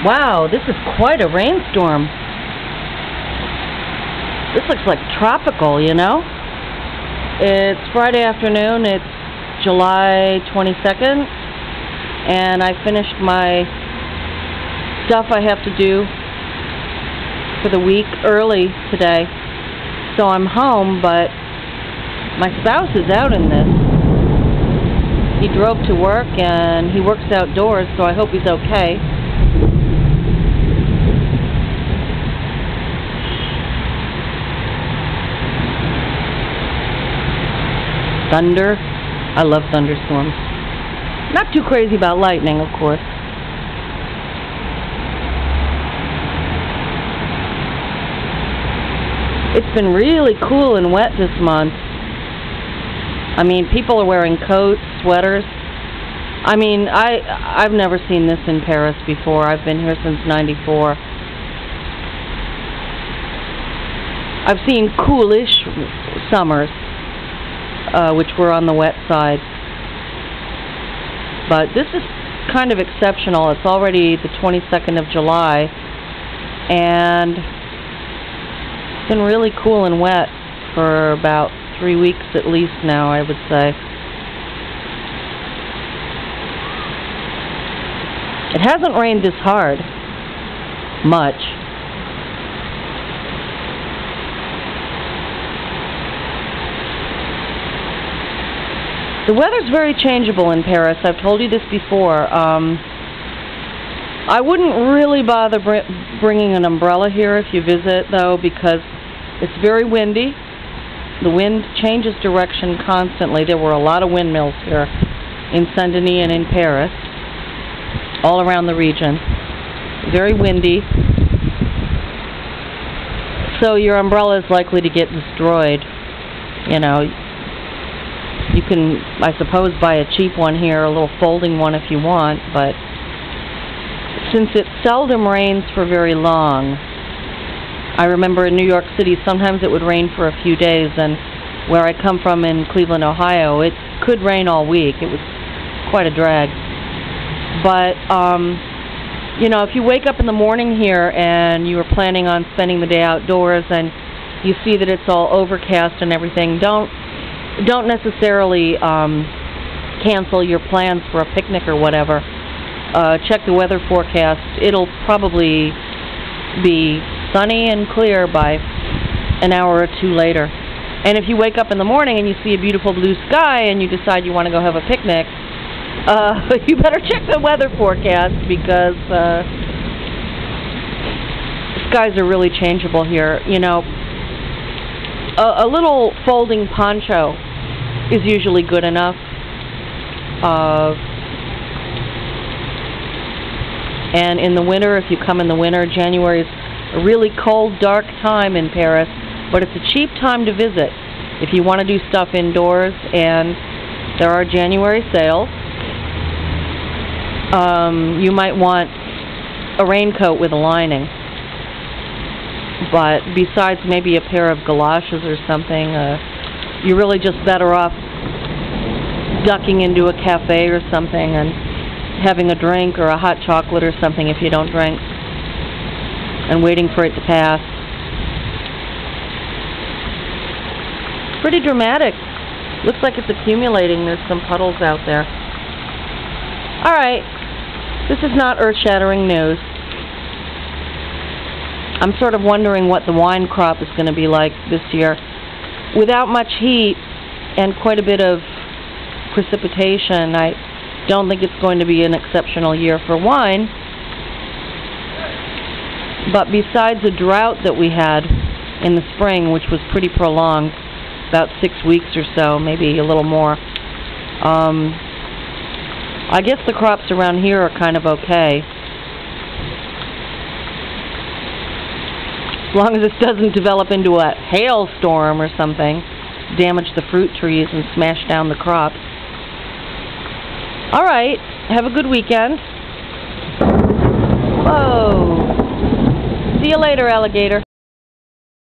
Wow, this is quite a rainstorm. This looks like tropical, you know? It's Friday afternoon, it's July 22nd, and I finished my stuff I have to do for the week early today. So I'm home, but my spouse is out in this. He drove to work and he works outdoors, so I hope he's okay. Thunder. I love thunderstorms. Not too crazy about lightning, of course. It's been really cool and wet this month. I mean, people are wearing coats, sweaters. I mean, I've never seen this in Paris before. I've been here since '94. I've seen coolish summers, which were on the wet side. But this is kind of exceptional. It's already the 22nd of July, and it's been really cool and wet for about 3 weeks at least now, I would say. It hasn't rained this hard much. The weather's very changeable in Paris. I've told you this before. I wouldn't really bother bringing an umbrella here if you visit, though, because it's very windy. The wind changes direction constantly. There were a lot of windmills here in Saint-Denis and in Paris, all around the region. Very windy. So your umbrella is likely to get destroyed. You know, you can, I suppose, buy a cheap one here, a little folding one if you want, but since it seldom rains for very long, I remember in New York City, sometimes it would rain for a few days, and where I come from in Cleveland, Ohio, it could rain all week. It was quite a drag. But, you know, if you wake up in the morning here and you are planning on spending the day outdoors and you see that it's all overcast and everything, don't necessarily cancel your plans for a picnic or whatever. Check the weather forecast. It'll probably be sunny and clear by an hour or two later. And if you wake up in the morning and you see a beautiful blue sky and you decide you want to go have a picnic, you better check the weather forecast, because skies are really changeable here. You know, a little folding poncho is usually good enough. And in the winter, if you come in the winter, January is a really cold, dark time in Paris, but it's a cheap time to visit if you want to do stuff indoors, and there are January sales. You might want a raincoat with a lining, but besides maybe a pair of galoshes or something, you're really just better off ducking into a cafe or something and having a drink or a hot chocolate or something if you don't drink, and waiting for it to pass. Pretty dramatic. Looks like it's accumulating. There's some puddles out there. Alright, this is not earth-shattering news. I'm sort of wondering what the wine crop is going to be like this year. Without much heat and quite a bit of precipitation, I don't think it's going to be an exceptional year for wine. But besides a drought that we had in the spring, which was pretty prolonged, about 6 weeks or so, maybe a little more, I guess the crops around here are kind of okay. As long as it doesn't develop into a hailstorm or something, damage the fruit trees and smash down the crops. Alright, have a good weekend. Whoa. See you later, alligator.